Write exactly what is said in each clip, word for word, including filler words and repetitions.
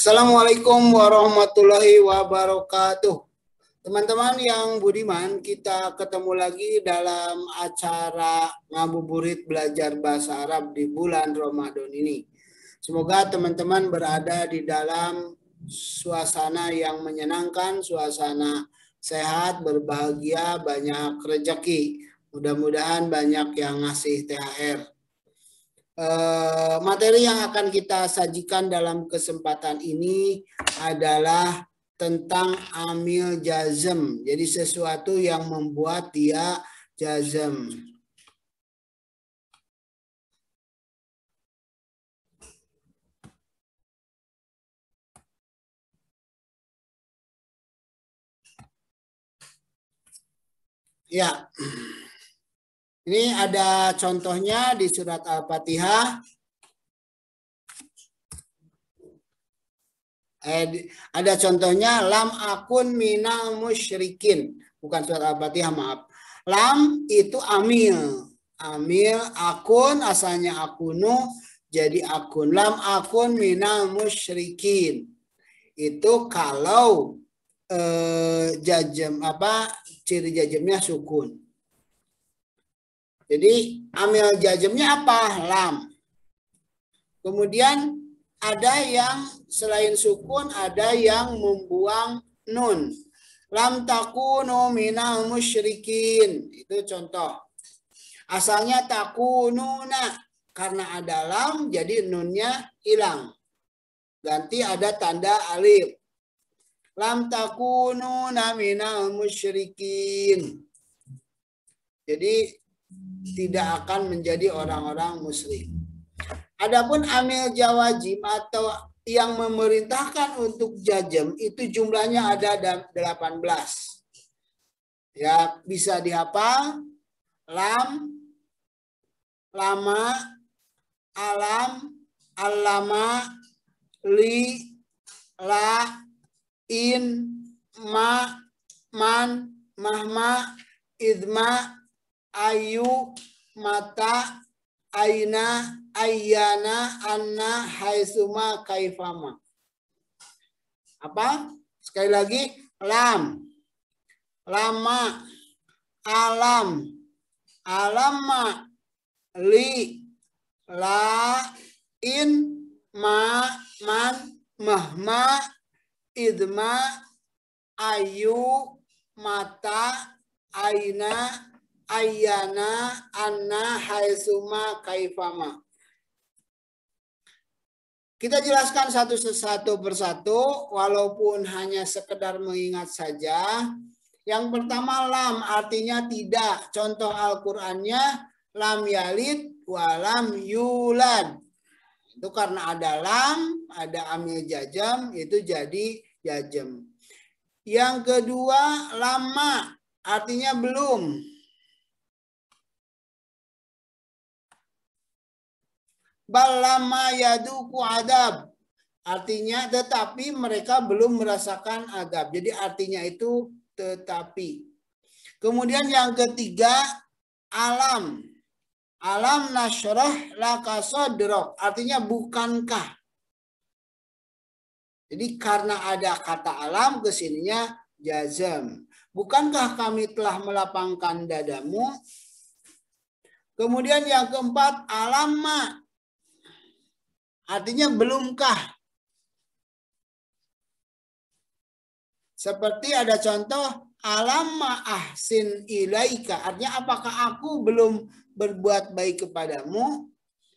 Assalamualaikum warahmatullahi wabarakatuh. Teman-teman yang budiman, kita ketemu lagi dalam acara ngabuburit belajar bahasa Arab di bulan Ramadan ini. Semoga teman-teman berada di dalam suasana yang menyenangkan, suasana sehat, berbahagia, banyak rezeki. Mudah-mudahan banyak yang ngasih T H R. Uh, materi yang akan kita sajikan dalam kesempatan ini adalah tentang amil jazm. Jadi sesuatu yang membuat dia jazm. Ya. Ini ada contohnya di surat Al-Fatihah. Eh, ada contohnya lam akun minal musyrikin. Bukan surat Al-Fatihah, maaf. Lam itu amil. Amil akun asalnya akunu jadi akun. Lam akun minal musyrikin. Itu kalau eh, jazm apa ciri jazmnya sukun. Jadi amil jazmnya apa? Lam. Kemudian ada yang selain sukun, ada yang membuang nun. Lam takunu minal musyrikin. Itu contoh. Asalnya takununa. Karena ada lam, jadi nunnya hilang. Ganti ada tanda alif. Lam takununa minal musyrikin. Jadi tidak akan menjadi orang-orang musyrik. Adapun amil jawazim atau yang memerintahkan untuk jazm itu jumlahnya ada delapan belas. Ya, bisa dihafal. Lam, lama, alam, allama, li, la, in, ma, man, mahma, idma, ayu, mata, aina, ayana, anna, haisuma, kaifama. Apa? Sekali lagi. Lam, lama, alam, alama, li, la, in, ma, man, mahma, idma, ayu, mata, aina, ayana, anna, haisuma, kaifama. Kita jelaskan satu-satu persatu, walaupun hanya sekedar mengingat saja. Yang pertama lam artinya tidak. Contoh Al-Qur'annya lam yalid walam yulad. Itu karena ada lam, ada amil jazm, itu jadi jazm. Yang kedua lama artinya belum. Balama yaduku adab. Artinya tetapi mereka belum merasakan adab. Jadi artinya itu tetapi. Kemudian yang ketiga alam. Alam nasyrah laka sadrak. Artinya bukankah. Jadi karena ada kata alam kesininya jazm. Bukankah kami telah melapangkan dadamu? Kemudian yang keempat alama. Artinya belumkah. Seperti ada contoh alamma ahsin ilaika. Artinya apakah aku belum berbuat baik kepadamu?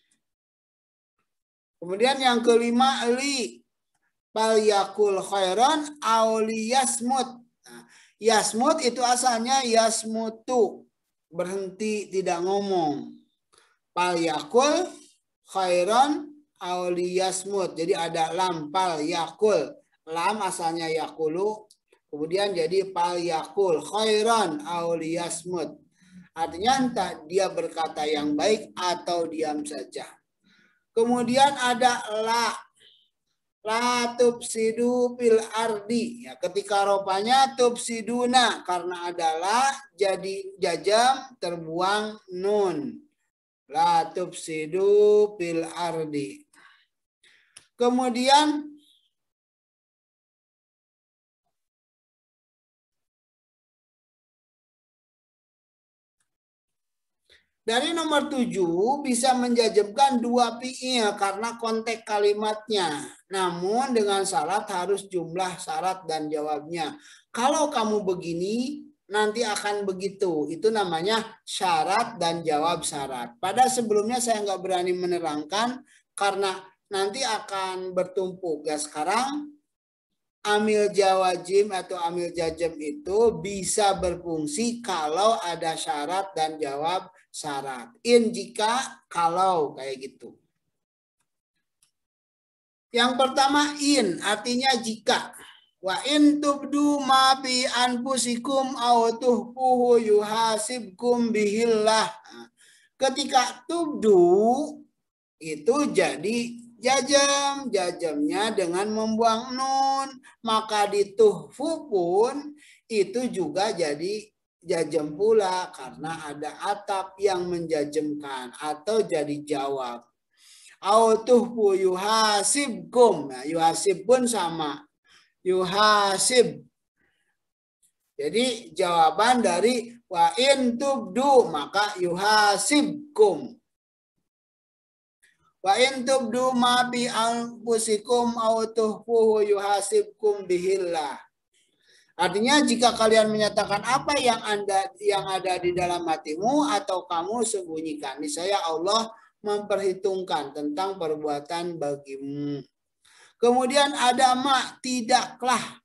Kemudian yang kelima li bal yakul khairan aw liyasmut. Nah, yasmut itu asalnya yasmutu. Berhenti tidak ngomong. Bal yakul khairan auliyasmut. Jadi ada lam pal yakul. Lam asalnya yakulu. Kemudian jadi pal yakul. Khairan auliyasmut. Artinya entah dia berkata yang baik atau diam saja. Kemudian ada la. La tubsidu fil ardi. Ya, ketika ropanya tubsiduna. Karena ada la jadi jazm terbuang nun. La tubsidu fil ardi. Kemudian Dari nomor tujuh bisa menjajemkan dua fi'il karena konteks kalimatnya. Namun dengan syarat harus jumlah syarat dan jawabnya. Kalau kamu begini, nanti akan begitu. Itu namanya syarat dan jawab syarat. Pada sebelumnya saya nggak berani menerangkan karena nanti akan bertumpuk. Ya sekarang amil jawazim atau amil jazm itu bisa berfungsi kalau ada syarat dan jawab syarat. In jika, kalau, kayak gitu. Yang pertama in artinya jika. Wa in tubdu ma fi anfusikum aw tuhfuhu yuhasibkum bihillah. Ketika tubdu itu jadi jajam, jajamnya dengan membuang nun, maka di tuhfu pun itu juga jadi jajam pula karena ada atap yang menjajemkan atau jadi jawab. Au tuhfu yuhasibkum. Nah, yuhasib pun sama. Yuhasib. Jadi jawaban dari wa in tubdu maka yuhasibkum. Wa in tubdu ma bi anfusikum aw tuhfuhu yuhasibkum bihillah. Artinya jika kalian menyatakan apa yang Anda yang ada di dalam hatimu atau kamu sembunyikan, niscaya Allah memperhitungkan tentang perbuatan bagimu. Kemudian ada ma, tidaklah.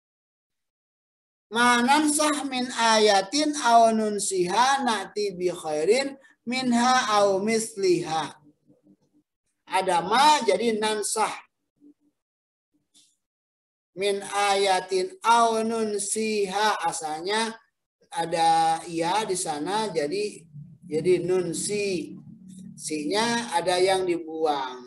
Manansah min ayatin aw nunsiha na'ti bi khairin minha aw misliha. Ada ma jadi nansah. Min ayatin aw nunsiha, asalnya ada ya di sana jadi jadi nunsi. Si-nya ada yang dibuang.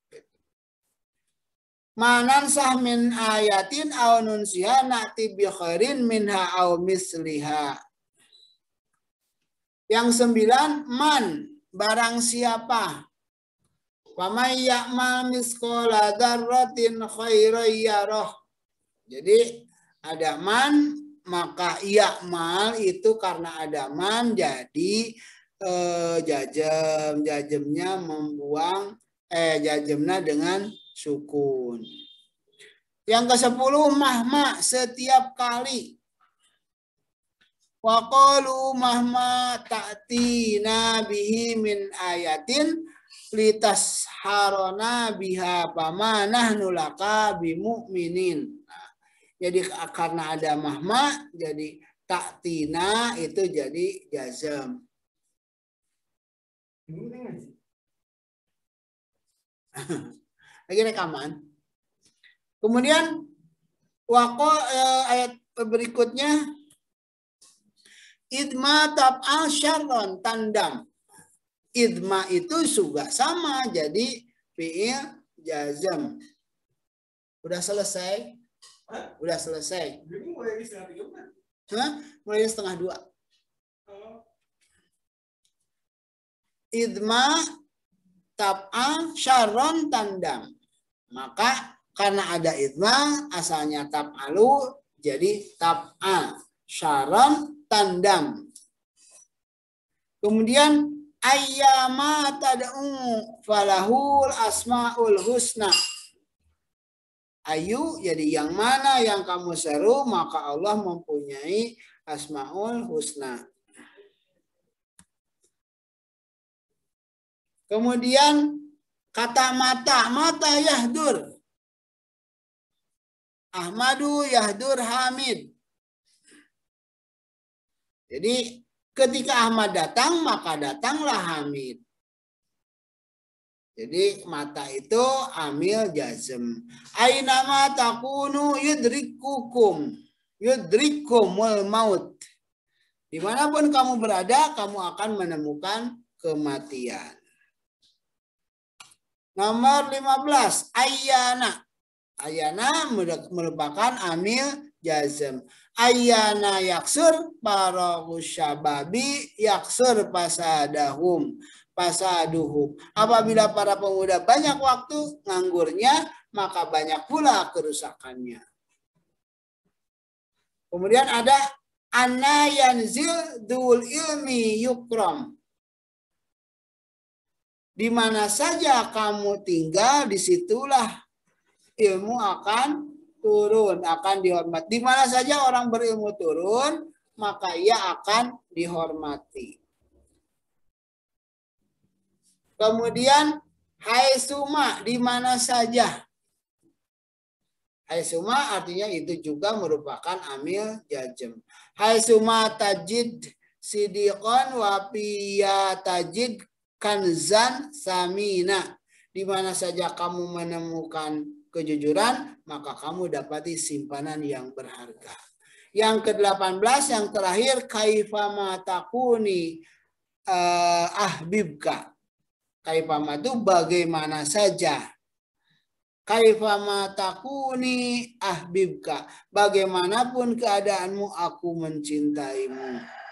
Manansah min ayatin aw nunsiha na'ti bi khairin minha aw misliha. Yang sembilan, man, barang siapa. Wa may ya'mal misqala dzarratin khairan yarah. Jadi ada man, maka ya'mal itu karena ada man jadi eh, jajem, jajemnya membuang eh jajemnya dengan sukun. Yang ke sepuluh, mahma, setiap kali. Wa qalu mahma ta'tina bihi min ayatin litasharona biha pama nahnu laka bimu'minin. Nah, jadi karena ada mahma jadi ta'tina itu jadi jazam. Lagi rekaman. Kemudian waqo eh, ayat berikutnya idma tab'al syarron tandam. Idma itu juga sama jadi fi'il jazam. Udah selesai? Hah? Udah selesai. Ini mulai di setengah tiga bukan? Hah? Mulai di setengah dua. Oh. Idma tab'al syarron tandam. Maka karena ada idma asalnya tab'alu jadi tab'al syarron tandam. Kemudian ayyama tad'u falahul asmaul husna. Ayu jadi yang mana yang kamu seru maka Allah mempunyai asmaul husna. Kemudian kata mata, mata yahdur. Ahmadu yahdur Hamid. Jadi ketika Ahmad datang maka datanglah Hamid. Jadi mata itu amil jazm. Ainama takunu yudrikukum. Yudrikumul maut. Dimanapun kamu berada, kamu akan menemukan kematian. Nomor lima belas. Ayyana. Ayyana merupakan amil jazm. Ayyana yaksur parahu syababi yaksur pasadahum. Pasaduhum. Apabila para pemuda banyak waktu nganggurnya, maka banyak pula kerusakannya. Kemudian ada anna yanzil dul ilmi yukram. Di mana saja kamu tinggal, disitulah ilmu akan turun, akan dihormati. Di mana saja orang berilmu turun, maka ia akan dihormati. Kemudian hai suma, di mana saja. Hai suma artinya itu juga merupakan amil jazm. Hai suma tajid sidiqan wa piya tajid kanzan samina. Di mana saja kamu menemukan kejujuran, maka kamu dapati simpanan yang berharga. Yang ke-delapan belas, yang terakhir, kaifama takuni uh, ahbibka. Kaifama itu bagaimana saja. Kaifama takuni ahbibka. Bagaimanapun keadaanmu, aku mencintaimu.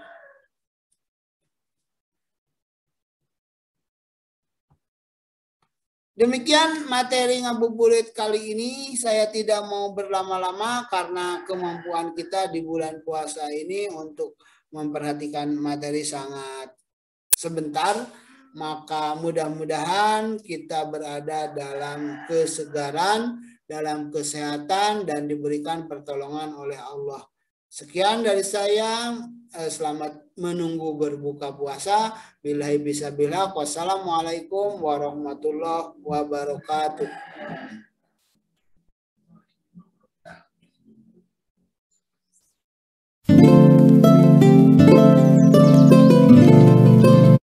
Demikian materi ngabuburit kali ini. Saya tidak mau berlama-lama karena kemampuan kita di bulan puasa ini untuk memperhatikan materi sangat sebentar. Maka mudah-mudahan kita berada dalam kesegaran, dalam kesehatan, dan diberikan pertolongan oleh Allah. Sekian dari saya. Selamat menunggu berbuka puasa. Billahi bisabillah. Wassalamualaikum warahmatullahi wabarakatuh.